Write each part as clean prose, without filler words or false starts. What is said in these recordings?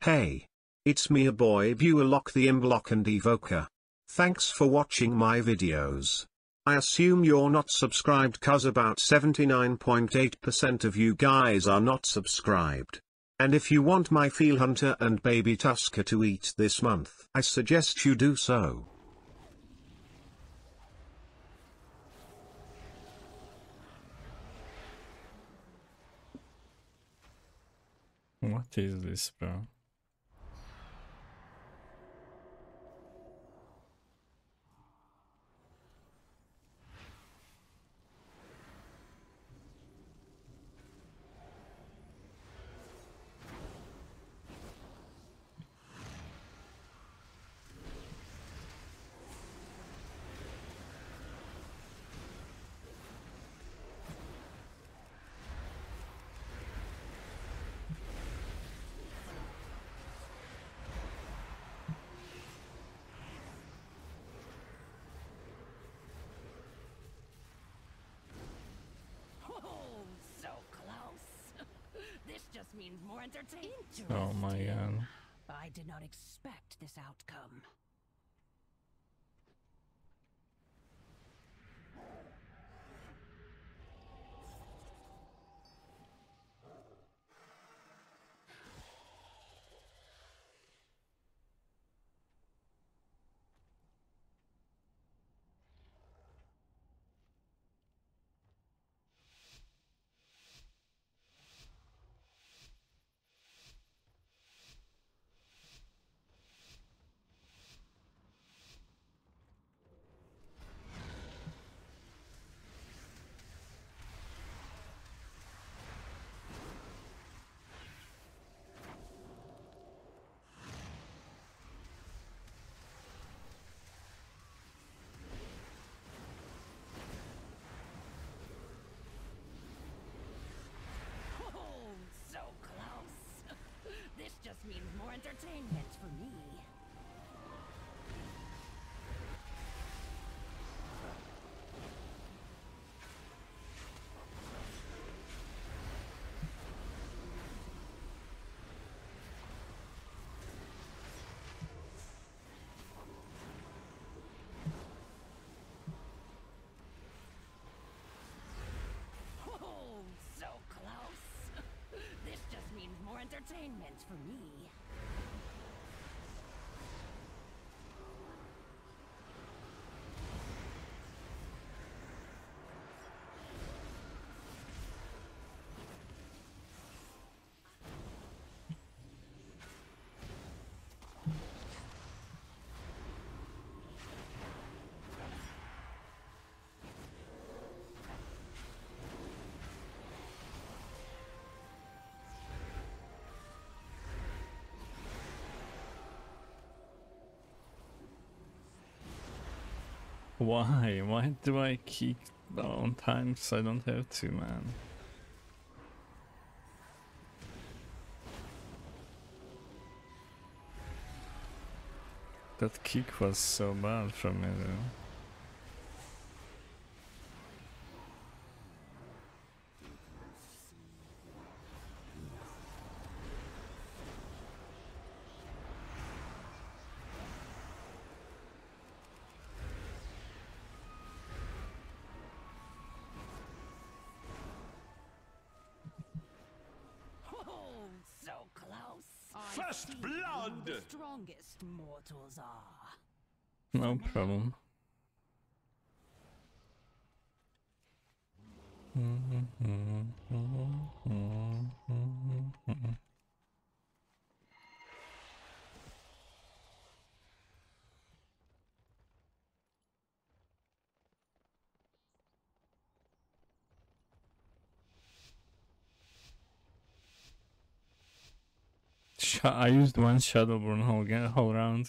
Hey. It's me, a boy Bualock the Imblock and Evoker. Thanks for watching my videos. I assume you're not subscribed cause about 79.8% of you guys are not subscribed. And if you want my Feel Hunter and Baby Tusker to eat this month, I suggest you do so. What is this, bro? Means more entertainment. Oh my god. I did not expect this outcome. Means more entertainment for me. Oh, so close. This just means more entertainment for me. Why? Why do I kick on times I don't have to, man? That kick was so bad from me though. First blood! The strongest mortals are. No problem. I used one Shadowburn whole round.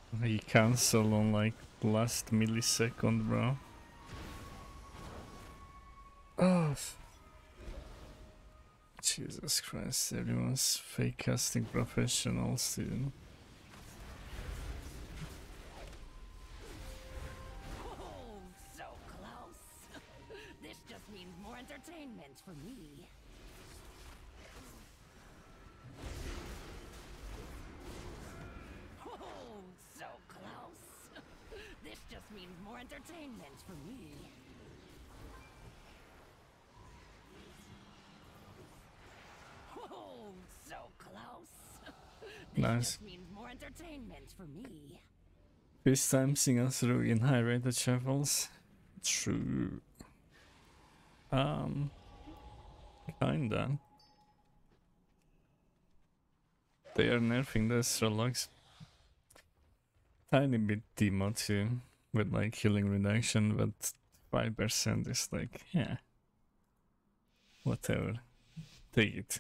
He cancelled on like last millisecond, bro. Oh, Jesus Christ! Everyone's fake casting professionals, dude. Oh, so close. This just means more entertainment for me. Oh, so close. This just means more entertainment for me. Oh, so close. This Nice. just means more entertainment for me. First time seeing us through in high rated shuffles. True. Kinda. They are nerfing the Astrolox tiny bit demo too, with like healing reduction, but 5% is like, yeah, whatever. Take it.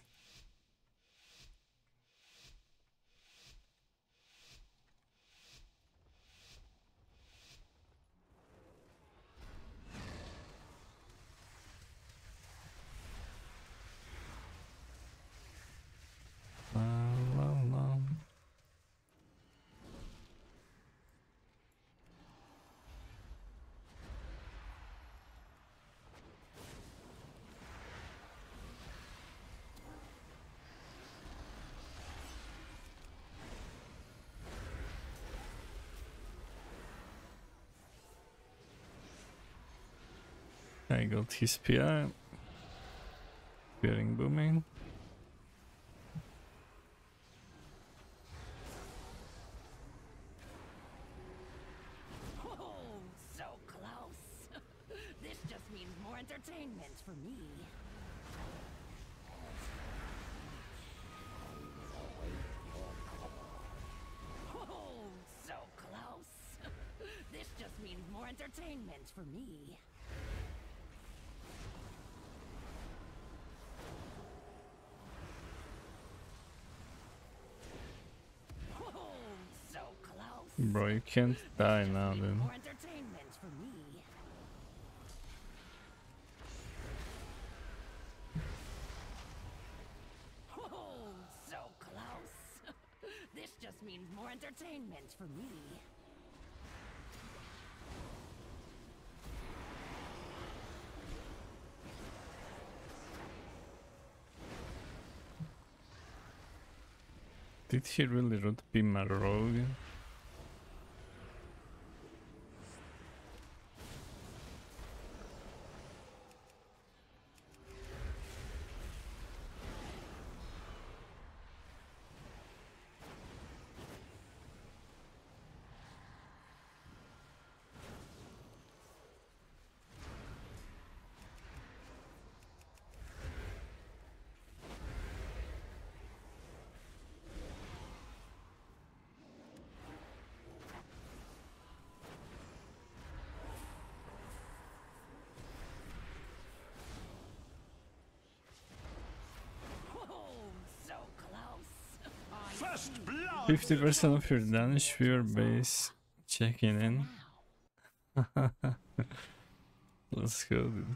La, la, la. I got his PI. Fearing booming. Oh, so close. This just means more entertainment for me. Oh, so close. This just means more entertainment for me. Oh, so close. Bro, you can't die now, dude. More entertainment for me. Oh, so close. This just means more entertainment for me. Did he really root beam a rogue? Oh, so close. First blood! 50% of your damage for your base checking in. Let's go, dude.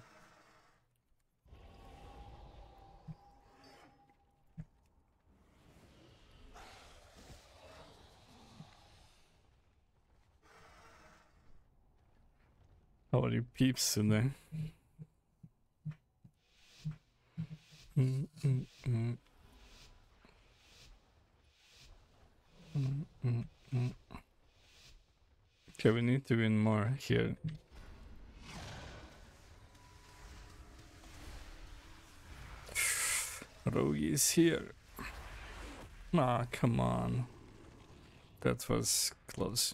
How are you peeps today? Okay, we need to win more here. Rogue is here. Ah, come on. That was close.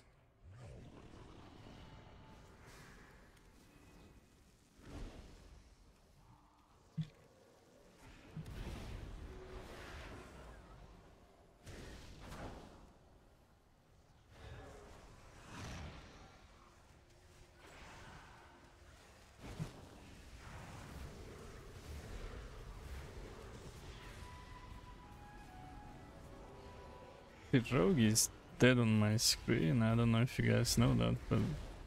The rogue is dead on my screen. I don't know if you guys know that, but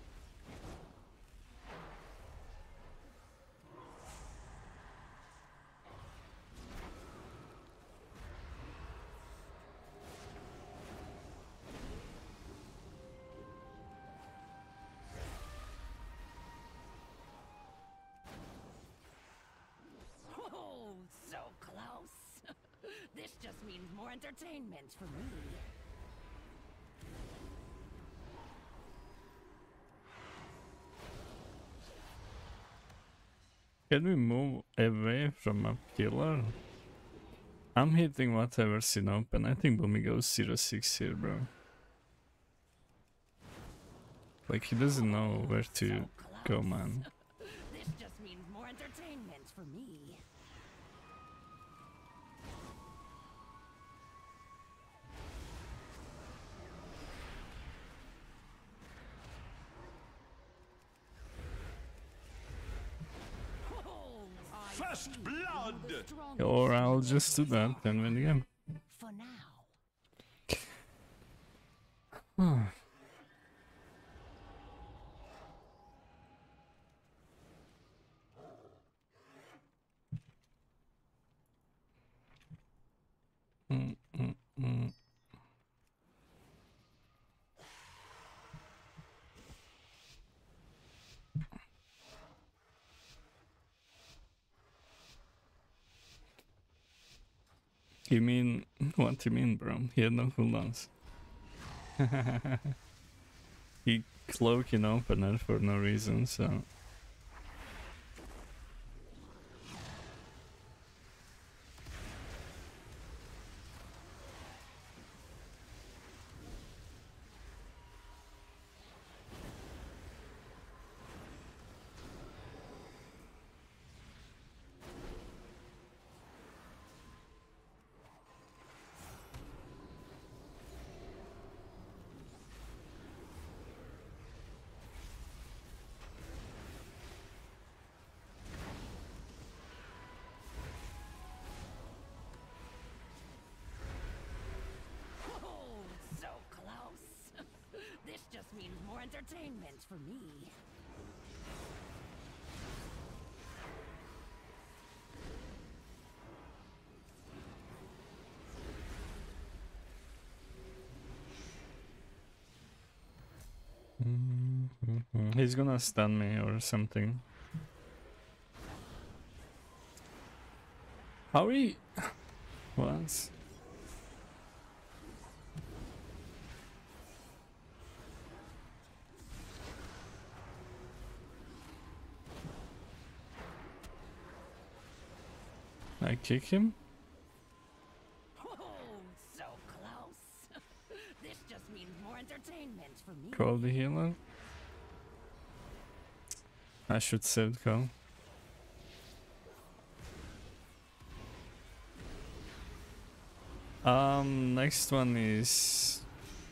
Oh, so close. This just means more entertainment for me. can we move away from a killer? I'm hitting whatever's in open. I think Boomy goes 0-6 here, bro. Like, he doesn't know where to go, man. This just means more entertainment for me. Oh, I First see you, blood! the strongest Or I'll in just do that and win the game. For now. Mm. You mean, what do you mean, bro? He had no cooldowns. He cloak in opener for no reason, so... Oh, so close. This just means more entertainment for me. He's gonna stun me or something. How he... What? I kick him? Oh, so close. This just means more entertainment for me. Call the healer? I should save call. Next one is...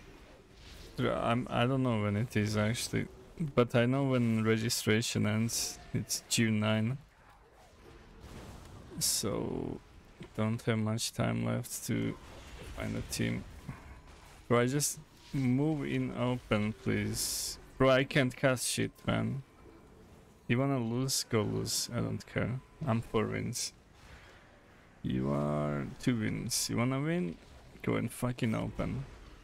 I don't know when it is actually, but I know when registration ends. It's June 9. So, don't have much time left to find a team. Bro, I just move in open, please. Bro, I can't cast shit, man. You wanna lose? Go lose. I don't care. I'm 4 wins. You are 2 wins. You wanna win? Go and fucking open.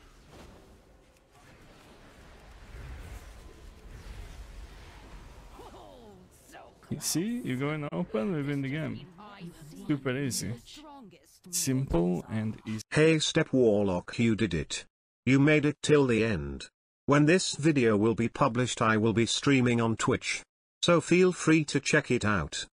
Oh, so You close. see? You go and open, we win the game. I see Super easy. the strongest Simple and easy. Hey Step Warlock, you did it. You made it till the end. When this video will be published, I will be streaming on Twitch. So feel free to check it out.